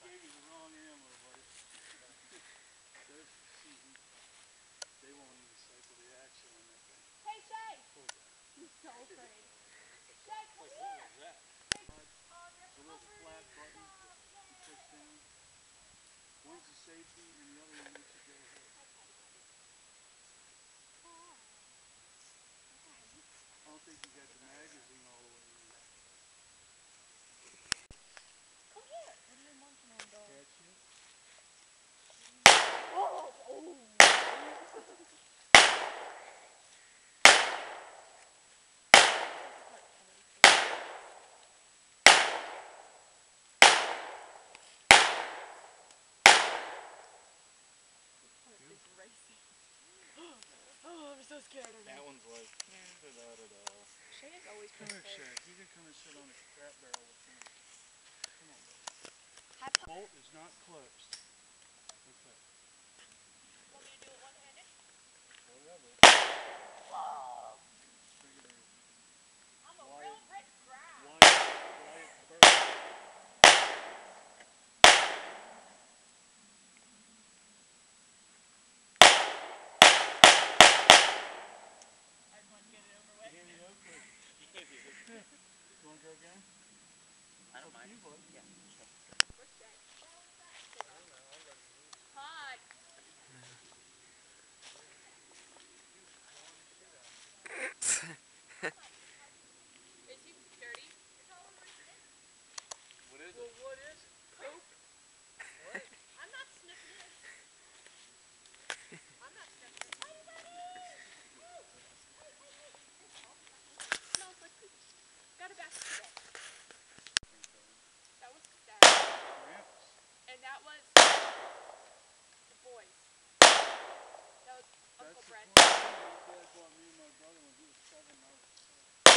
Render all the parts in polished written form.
gave you the wrong ammo, buddy. They won't even cycle the action on that thing. Hey, Shay! Hold that. He's so afraid. Shay, come here! What was that? They're A little flat button you push down. One's the safety and the other one makes you go ahead. I don't think you got the magazine all the way in. Come here! What are you munching on, dog? Cat shit? Oh! Oh! Oh, I'm so scared of that one's like da-da-da-da. Shay is always Come here, Shay. You can come and sit on the crap barrel with me. Come on, buddy. the Bolt is not closed. Okay. Want me to do it one-handed? Whatever. Whoa! Figure it. I'm a real Rick Grab. Wyatt Burke. I just want to get it over with. Handy Oakley. You want to go again? I don't mind. You, bud. Yeah. Where's Shay? Hi. Is he dirty? What is Well, it? what is it? Poop. What? I'm not sniffing it. I'm not sniffing it. Hey, buddy! Hey! Smells like poop. Got a basket today. That was Dad. Krampus. And that was the boys. That was Uncle Brent. That's the 20 my dad bought me and my brother when he was 7 and I was 6.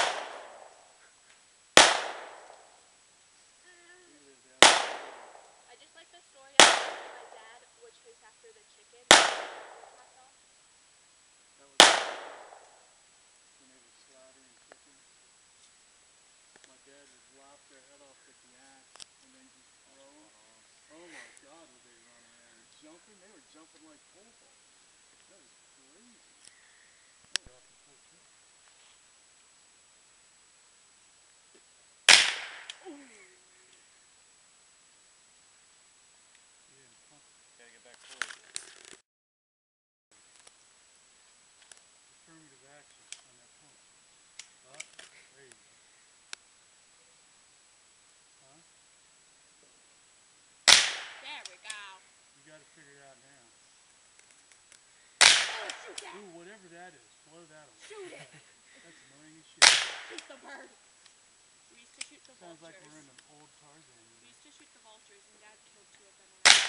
We lived out there. I just like the story I told my dad, which was after the chicken. Myself. That was when they were slaughtering chickens. My dad would lop their head off with the axe and then just throw them. Oh my God, were they running around jumping? They were jumping like pole vaults. That was crazy. That was off the 14th. Yeah, pump. Gotta get back forward. Affirmative action on that pump. Up. There you go. Huh? There we go. You got to figure it out now. Oh, shoot that! Ooh, whatever that is, blow that away. Shoot it! That's annoying as shit. Shoot the bird! We used to shoot the Sounds vultures. like we're in an old Tarzan We movie. used to shoot the vultures and Dad killed 2 of them already.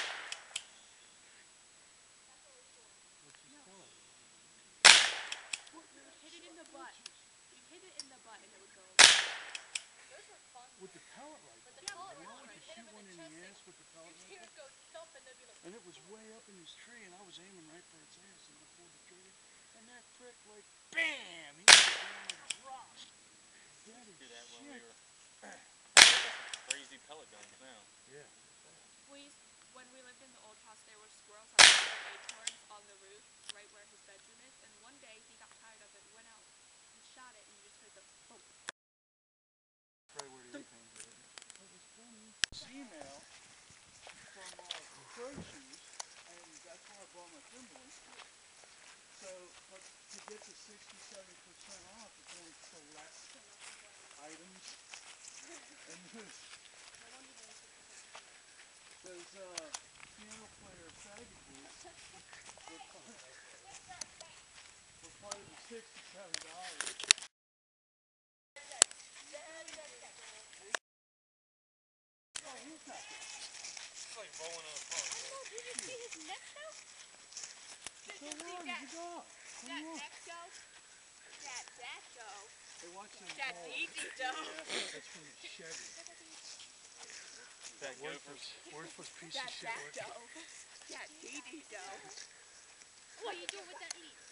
That's what we're doing. Let's just No. kill everybody. We would hit it in the butt. We'd hit it in the butt and it would go away. Those were fun. With the pellet rifle. With the pellet You know, rifle. you Hit shoot him one in in the the chest ass with the pellet You'd hear rifle. it go thump and they'd be like... And it was way up in this tree and I was aiming right for its ass and I pulled the trigger. And that prick like, BAM! He was down like a rock. That is Do that when we shit. were crazy pellet guns now. Yeah. When we lived in the old house, there were squirrels that would put their acorns on the roof, right where his bedroom is. And one day he got tired of it, went out, and shot it, and you just heard the thump. Right where the acorns were. That was funny. Email from Pro Shoes, and that's where I bought my Timberlands. So, but to get to 67% off, it's only select items. And those piano player saggy boots were part of the $67. Oh, he's not there. It's like rolling in a park. Oh, did you see his neck though? Did you see that? He's off. That neck go? That go? Hey, watch them That balls. easy dough. Yeah, that's from the Chevy. That Worthless piece That of shit. dough. That DD dough. What are you doing with that leaf?